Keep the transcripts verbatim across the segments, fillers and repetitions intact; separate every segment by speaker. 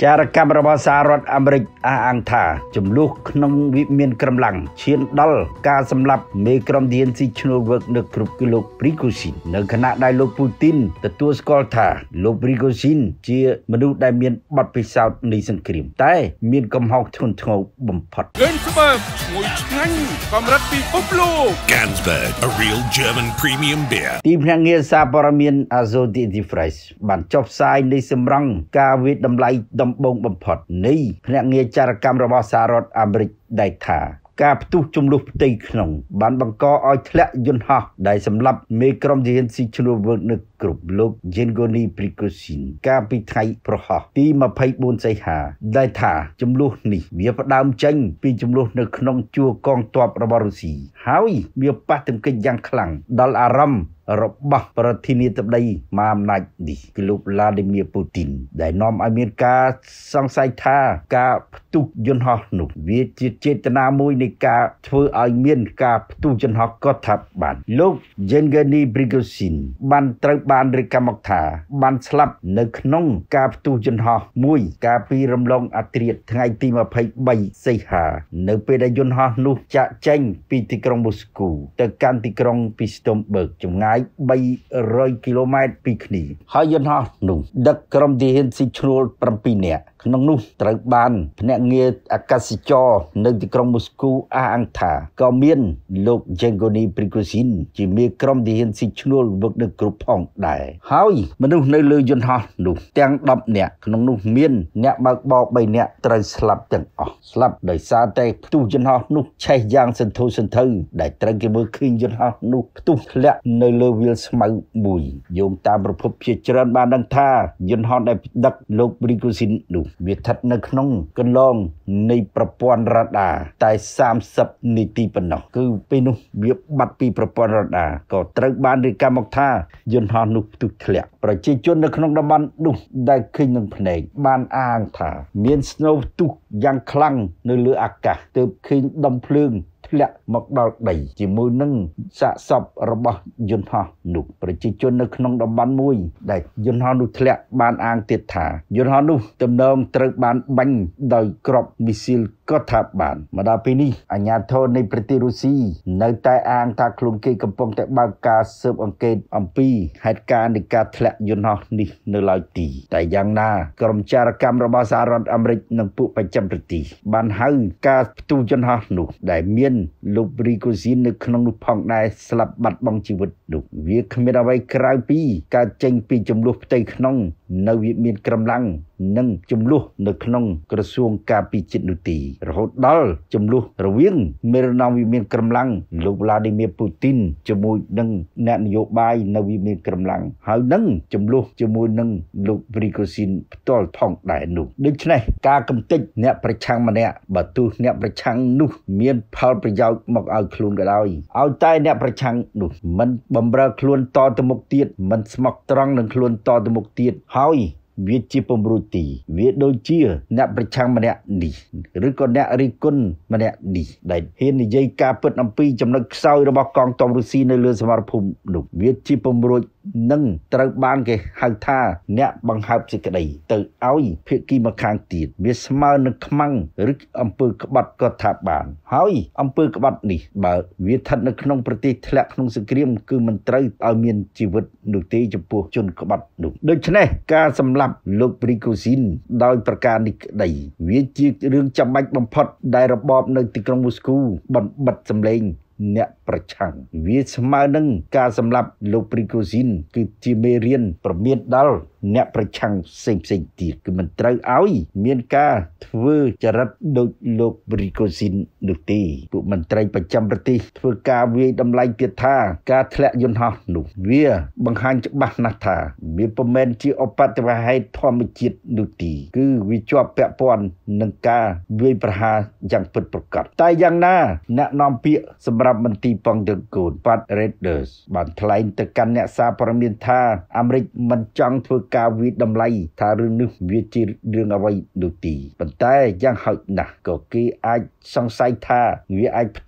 Speaker 1: ចារកម្មរបស់សហរដ្ឋអាមេរិកអះអាងថាចំនួនក្នុងវិមានក្រំឡាំងឈានដល់ការសម្លាប់មេក្រុមទាហានស៊ីឈ្នួលវឹកនៅគ្រប់គឺលោក Prigozhin នៅខណៈដែលលោក Putin ទទួលស្គាល់ថាលោក Prigozhin ជាមនុស្សដែលមានបទពិសោធន៍នៃសង្គ្រាមតែមានកំហុសធ្ងន់ធ្ងរបំផុត
Speaker 2: Gansberg ឈ្ងុយឆ្ងាញ់កម្រិតពិភពលោក
Speaker 3: Gansberg a real German premium beer
Speaker 1: ទីភ្នាក់ងារសារព័ត៌មាន Associated Press បានចុះផ្សាយនៃសម្រង់ការវិតម្លៃដំបូងបំផុតនៃភ្នាក់ងារចារកម្មរបស់សហរដ្ឋអាមេរិកដែលថាការផ្ទុះចំនួនផ្ទៃក្នុងបានបង្កឲ្យធ្លាក់យន្តហោះដែលសម្លាប់មេក្រុមទាហានស៊ីឈ្នួលវឹកនៅគ្រប់លោក Yevgeny Prigozhin កាលពីថ្ងៃប្រហោះទីម្ភៃបួនសីហាដែលថាចំនួននេះវាផ្ដើមចេញពីចំនួននៅក្នុងជួរកងទ័ពរបស់រុស្ស៊ីហើយវាប៉ះទង្គិចយ៉ាងខ្លាំងដល់អារម្មណ៍របស់ប្រធានាធិបតីមហាអំណាចនេះគឺលោក Vladimir Putin ដែលនាំឲ្យមានការសង្ស័យថាការផ្ទុះយន្តហោះនោះវាជាចេតនាមួយនៃការធ្វើឲ្យមានការផ្ទុះយន្តហោះក៏ថាបានលោក Yevgeny Prigozhin បានត្រូវបានរាយការណ៍មកថាបានស្លាប់នៅក្នុងការផ្ទុះយន្តហោះមួយកាលពីរំលងអធ្រាត្រថ្ងៃទីម្ភៃបីសីហានៅពេលដែលយន្តហោះនោះចាក់ចេញពីទីក្រុងមូស្គូទៅកាន់ទីក្រុងពីស្តុមបឺកចម្ងាយបីរយគីឡូម៉ែត្រពីគ្នាហើយយន្តហោះនោះដឹកក្រុមទាហានស៊ីឈ្នួលប្រាំពីរនាក់ក្នុងនោះត្រូវបានភ្នាក់ងារអាកាសចរនៅទីក្រុងមូស្គូអះអាងថាក៏មានលោក Yevgeny Prigozhin ជាមេក្រុមទាហានស៊ីឈ្នួលវឹកនៅគ្រប់ផងដែរហើយមនុស្សនៅលើយន្តហោះនោះទាំងដប់នាក់ក្នុងនោះមានអ្នកបើកបរបីនាក់ត្រូវស្លាប់ទាំងអស់ស្លាប់ដោយសារតែផ្ទុះយន្តហោះនោះឆេះយ៉ាងសន្ធោសន្ធៅដែលត្រូវគេមើលឃើញយន្តហោះនោះផ្ទុះធ្លាក់នៅលើវាលស្មៅមួយយោងតាមប្រភពជាច្រើនបានដឹងថាយន្តហោះដែលដឹកលោក Prigozhin នោះវាស្ថិតនៅក្នុងកន្លងនៃប្រព័ន្ធរ៉ាដាតែសាមសិបនាទីប៉ុណ្ណោះគឺពេលនោះវាបាត់ពីប្រព័ន្ធរ៉ាដាក៏ត្រូវបានរាយការណ៍មកថាយន្តហោះនោះផ្ទុះធ្លាក់ប្រជាជននៅក្នុងតំបន់នោះដែលឃើញនឹងភ្នែកបានអាងថាមានស្នូលផ្ទុះយ៉ាងខ្លាំងនៅលើអាកាសទើបឃើញដុំភ្លើងធ្លាក់មកដល់ដីជាមួយនឹងសាកសពរបស់យន្តហោះនោះប្រជាជននៅក្នុងតំបន់មួយដែលយន្តហោះនោះធ្លាក់បានអាងទៀតថាយន្តហោះនោះទំនងត្រូវបានបាញ់ដោយគ្រាប់មីស៊ីលក៏ថាបានមកដល់ពេលនេះអាជ្ញាធរនៃប្រទេសរុស្ស៊ីនៅតែអាងថាខ្លួនគេកំពុងតែបើកការស៊ើបអង្កេតអំពីហេតុការណ៍នៃការធ្លាក់យន្តហោះនេះនៅឡើយទីតែយ៉ាងណាក្រុមចារកម្មរបស់សហរដ្ឋអាមេរិកនិងពួកបច្ចឹមប្រទេសបានហៅការផ្ទុះយន្តហោះនោះដែលមានលោក Prigozhin នៅក្នុងនោះផងដែរស្លាប់បាត់បង់ជីវិតនោះវាគ្មានអ្វីក្រៅពីការចេញពីចំនួនផ្ទៃក្នុងនៅវិមានក្រំឡាំងនិងចំនួននៅក្នុងក្រសួងការពារជាតិនោះទីរហូតដល់ចំនួនរវាងមេរណមវិមានក្រំឡាំងលោក Vladimir Putin ជាមួយនឹងអ្នកនយោបាយនៅវិមានក្រំឡាំងហើយនឹងចំនួនជាមួយនឹងលោក Prigozhin ផ្ទាល់ផងដែរនោះដូច្នេះការកំទេចអ្នកប្រឆាំងម្នាក់បើទោះអ្នកប្រឆាំងនោះមានផលប្រយោជន៍មកឲ្យខ្លួនក៏ដោយឲ្យតែអ្នកប្រឆាំងនោះមិនបំរើខ្លួនតទៅមុខទៀតមិនស្មោះត្រង់នឹងខ្លួនតទៅមុខទៀតហើយវាជាពំរួចទីវាដូចជាអ្នកប្រឆាំងម្នាក់នេះឬក៏អ្នករិះគន់ម្នាក់នេះដែលហ៊ាននិយាយការពិតអំពីចំណុចខ្សោយរបស់កងទ័ពរុស្ស៊ីនៅលើសមរភូមិនោះវាជាពំរួចនឹងត្រូវបានគេហៅថាអ្នកបង្ហើបសេចក្តីទៅឲ្យភាគីម្ខាងទៀតវាស្មើនឹងខ្មាំងឬអំពើក្បត់ក៏ថាបានហើយអំពើក្បត់នេះបើវាស្ថិតនៅក្នុងប្រទេសធ្លាក់ក្នុងសង្គ្រាមគឺមិនត្រូវឲ្យមានជីវិតនោះទេចំពោះជនក្បត់នោះដូច្នេះការសម្លាប់លោក Prigozhin ដោយប្រការនេះក្តីវាជារឿងចាំបាច់បំផុតដែលរបបនៅទីក្រុងមូស្គូបានបិទសម្លេងអ្នកប្រឆាំងវាស្មើនឹងការសម្លាប់លោក Prigozhin គឺជាមេរៀនប្រមានដល់អ្នកប្រឆាំងផ្សេងផ្សេងទៀតគឺមិនត្រូវឲ្យមានការធ្វើចរិតដូចលោក Prigozhin នោះទេពួកមន្ត្រីប្រចាំប្រទេសធ្វើការវាយតម្លៃទៀតថាការធ្លាក់យន្តហោះនោះវាបង្ហាញច្បាស់ណាស់ថាវាពុំមែនជាឧបទ្ទវហេតុធម្មជាតិនោះទេគឺវាជាប់ពាក់ព័ន្ធនឹងការវាយប្រហារយ៉ាងពិតប្រាកដតែយ៉ាងណាអ្នកនាំពាក្យសម្រាប់មន្ទីរប៉ងទង្គនប៉ាត់ Ryder បានថ្លែងទៅកាន់អ្នកសារព័ត៌មានថាអាមេរិកមិនចង់ធ្វើការវិតម្លៃថារឿងនេះវាជារឿងអ្វីនោះទេប៉ុន្តែយ៉ាងហោចណាស់ក៏គេអាចសង្ស័យថាវាអាចផ្ទុះ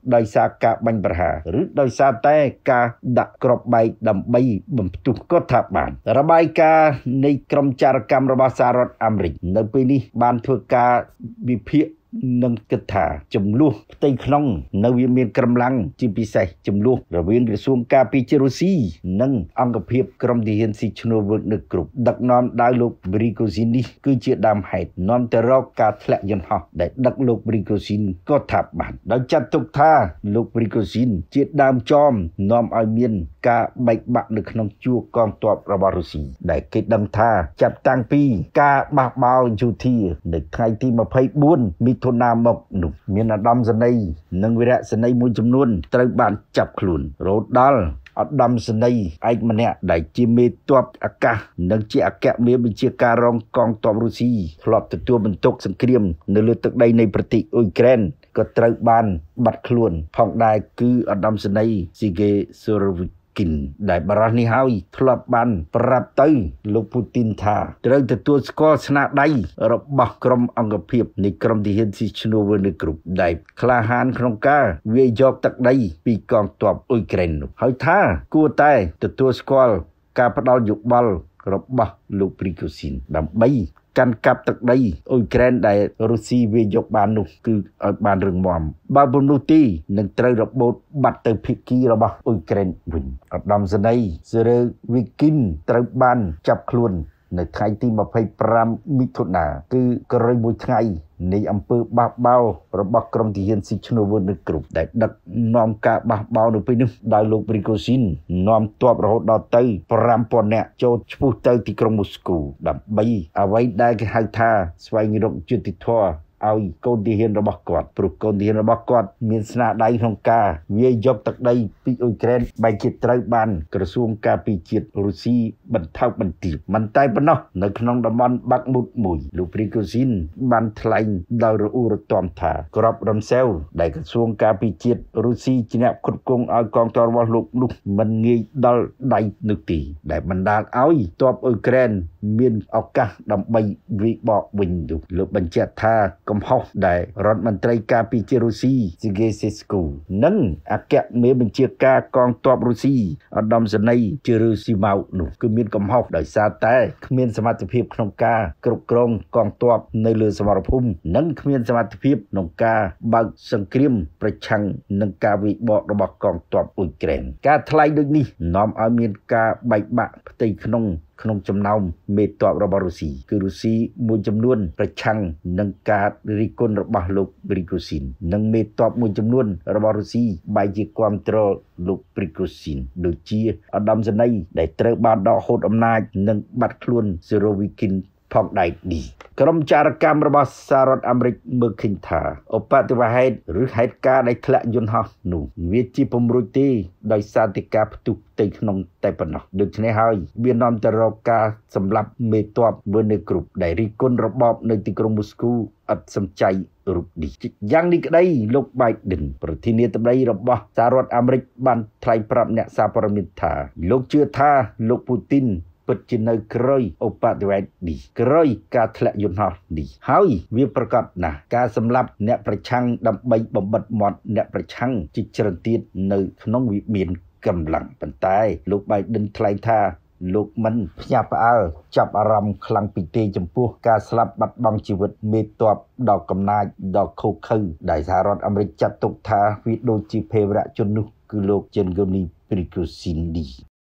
Speaker 1: ដោយសារការបាញ់ប្រហារឬដោយសារតែការដាក់គ្រាប់បែកដើម្បីបំផ្ទុះក៏ថាបានរបាយការណ៍នៃក្រុមចារកម្មរបស់សហរដ្ឋអាមេរិកនៅពេលនេះបានធ្វើការវិភាគនឹងគិតថាចំនួនផ្ទៃក្នុងនៅវាមានកម្លាំងជាពិសេសចំនួនរវាងក្រសួងការពារជាតិរុស្ស៊ីនិងអង្គភាពក្រុមទាហានស៊ីឈ្នួលវឹកនៅគ្រប់ដឹកនាំដោយលោក Prigozhin នេះគឺជាដើមហេតុនាំទៅរកការធ្លាក់យន្តហោះដែលដឹកលោក Prigozhin ក៏ថាបានដោយចាត់ទុកថាលោក Prigozhin ជាដើមចមនាំឲ្យមានការបែកបាក់នៅក្នុងជួរកងទ័ពរបស់រុស្ស៊ីដែលគេដឹងថាចាប់តាំងពីការបះបោរយោធានៅថ្ងៃទីម្ភៃបួនមិថុនាមកនោះមានឧត្តមសេនីយ៍និងវីរៈសេនីយ៍មួយចំនួនត្រូវបានចាប់ខ្លួនរហូតដល់ឧត្តមសេនីយ៍ឯកម្នាក់ដែលជាមេទ័ពអាកាសនិងជាអគ្គមេបញ្ជាការរងកងទ័ពរុស្ស៊ីធ្លាប់ទទួលបន្ទុកសង្គ្រាមនៅលើទឹកដីនៃប្រទេសអ៊ុយក្រែនក៏ត្រូវបានបាត់ខ្លួនផងដែរគឺឧត្តមសេនីយ៍ស៊ីហ្គេសូរ៉ូវីគិនដែលបរិះនេះហើយធ្លាប់បានប្រាប់ទៅលោកពូទីនថាត្រូវទទួលស្គាល់ស្នាដៃរបស់ក្រុមអង្គភាពនៃក្រុមទាហានស៊ីឈ្នួលវឹកនៅគ្រប់ដែលក្លាហានក្នុងការវាយយកទឹកដីពីកងទ័ពអ៊ុយក្រែននោះហើយថាគួរតែទទួលស្គាល់ការផ្ដាល់យោបល់របស់លោក Prigozhin ដើម្បីកាន់កាប់ទឹកដីអ៊ុយក្រែនដែលរុស្ស៊ីវាយកបាននោះគឺឲ្យបានរឹងមាំបើពុំនោះទេនឹងត្រូវរបូតបាត់ទៅភាគីរបស់អ៊ុយក្រែនវិញឧត្តមសេនីយ៍សេរ៉េវីគិនត្រូវបានចាប់ខ្លួននៅថ្ងៃទីម្ភៃប្រាំមិថុនាគឺក្រោយមួយថ្ងៃនៃអំពើបះបោររបស់ក្រុមទាហានស៊ីឈ្នួលវឹកនៅគ្រប់ដែលដឹកនាំការបះបោរនៅពេលនេះដោយលោក Prigozhin នាំទ័ពរហូតដល់ទៅប្រាំពាន់នាក់ចូលឆ្ពោះទៅទីក្រុងមូស្គូដើម្បីអ្វីដែលគេហៅថាស្វែងរកយុត្តិធម៌ឲ្យកូនទាហានរបស់គាត់ព្រោះកូនទាហានរបស់គាត់មានស្នាដៃក្នុងការវាយយកទឹកដីពីអ៊ុយក្រែនបែរជាត្រូវបានក្រសួងការពារជាតិរុស្ស៊ីបន្ថោកបន្ទាបមិនតែប៉ុណ្ណោះនៅក្នុងតំបន់បាក់មុតមួយលោក Prigozhin បានថ្លែងដោយរអ៊ូរទាំថាក្របរំសេវដែលក្រសួងការពារជាតិរុស្ស៊ីជាអ្នកគ្រប់គ្រងឲ្យកងទ័ពរបស់លោកនោះមិនងាយដល់ដៃនោះទេដែលបណ្ដាលឲ្យទ័ពអ៊ុយក្រែនមានឱកាសដើម្បីវាយបកវិញនោះលោកបញ្ជាក់ថាកំហុសដែលរដ្ឋមន្ត្រីការពារជាតិរុស្ស៊ីស៊ីហ្គេសេស្គូនិងអគ្គមេបញ្ជាការកងទ័ពរុស្ស៊ីឧត្តមសេនីយ៍ជឺរឺស៊ីម៉ៅនោះគឺមានកំហុសដោយសារតែគ្មានសមត្ថភាពក្នុងការគ្រប់គ្រងកងទ័ពនៅលើសមរភូមិនិងគ្មានសមត្ថភាពក្នុងការបើកសង្គ្រាមប្រឆាំងនឹងការវាយបករបស់កងទ័ពអ៊ុយក្រែនការថ្លែងដូចនេះនាំឲ្យមានការបែកបាក់ផ្ទៃក្នុងក្នុងចំណោមមេទ័ពរបស់រុស្ស៊ីគឺរុស្ស៊ីមួយចំនួនប្រឆាំងនឹងការរិះគន់របស់លោក Prigozhin និងមេទ័ពមួយចំនួនរបស់រុស្ស៊ីបែរជាគាំទ្រលោក Prigozhin ដូចជាឧត្តមសេនីយ៍ដែលត្រូវបានដកហូតអំណាចនិងបាត់ខ្លួនសេរ៉ូវីគិនផងដែរនេះក្រុមចារកម្មរបស់សហរដ្ឋអាមេរិកមើលឃើញថាឧបទ្ទវហេតុឬហេតុការណ៍ដែលធ្លាក់យន្តហោះនោះវាជាពំរួចទេដោយសារតែការផ្ទុះផ្ទៃក្នុងតែប៉ុណ្ណោះដូច្នេះហើយវានាំទៅរកការសម្លាប់មេទ័ពវឹកនៅគ្រប់ដែលរិះគន់របបនៅទីក្រុងមូស្គូឥតសំចៃរូបនេះយ៉ាងនេះក្តីលោក Biden ប្រធានាធិបតីរបស់សហរដ្ឋអាមេរិកបានថ្លែងប្រាប់អ្នកសារព័ត៌មានថាលោកជឿថាលោកពូទីនពិតជានៅក្រោយឧបទ្ទវហេតុនេះក្រោយការធ្លាក់យន្តហោះនេះហើយវាប្រកាសណាស់ការសម្លាប់អ្នកប្រឆាំងដើម្បីបំបិទមាត់អ្នកប្រឆាំងជាច្រើនទៀតនៅក្នុងវិមានកម្លាំងប៉ុន្តែលោក Biden ថ្លែងថាលោកមិនភ្ញាក់ផ្អើលចាប់អារម្មណ៍ខ្លាំងពីទេចំពោះការស្លាប់បាត់បង់ជីវិតមេទ័ពដ៏កំណាចដ៏ឃោរឃៅដែលសហរដ្ឋអាមេរិកចាត់ទុកថាវាដូចជាភេរវជននោះគឺលោក Yevgeny Prigozhin នេះ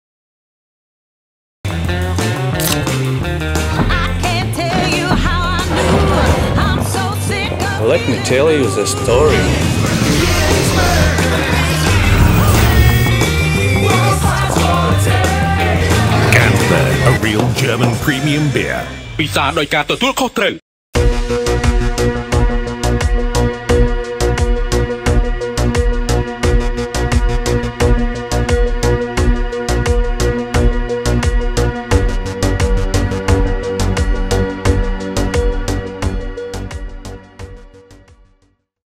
Speaker 4: Let me tell you the story.
Speaker 3: Wagner, a real German premium beer.
Speaker 2: ពិសាដោយការទទួលខុសត្រូវ